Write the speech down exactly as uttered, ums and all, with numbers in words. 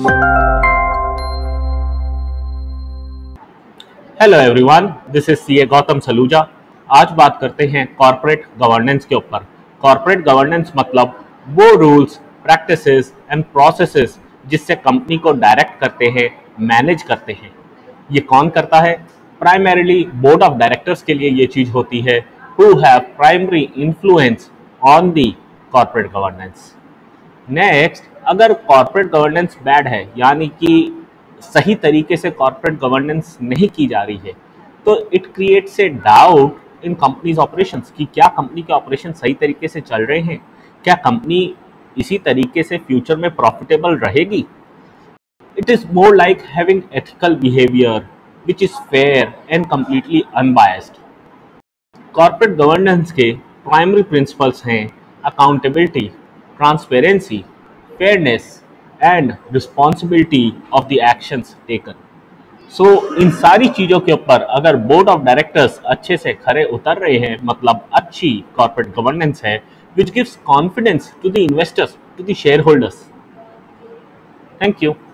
Hello everyone, this is C A Gautam Saluja. आज बात करते हैं कॉर्पोरेट गवर्नेंस के ऊपर। कॉर्पोरेट गवर्नेंस मतलब वो रूल्स, प्रैक्टिसेस एंड प्रोसेसेस जिससे कंपनी को डायरेक्ट करते हैं, मैनेज करते हैं। ये कौन करता है? प्राइमरीली बोर्ड ऑफ डायरेक्टर्स के लिए ये चीज़ होती है, who have primary influence on the corporate governance. Next, अगर कॉर्पोरेट गवर्नेंस बैड है, यानी कि सही तरीके से कॉर्पोरेट गवर्नेंस नहीं की जा रही है, तो it creates a doubt in companies operations कि क्या कंपनी के ऑपरेशन सही तरीके से चल रहे हैं, क्या कंपनी इसी तरीके से फ्यूचर में प्रॉफिटेबल रहेगी। It is more like having ethical behaviour which is fair and completely unbiased. Corporate governance के प्राइमरी प्रिंसिपल्स हैं accountability, transparency, fairness and responsibility of the actions taken. So इन सारी चीज़ों के ऊपर अगर बोर्ड ऑफ डायरेक्टर्स अच्छे से खरे उतर रहे हैं, मतलब अच्छी कॉर्पोरेट गवर्नेंस है which gives confidence to the investors, to the shareholders. Thank you.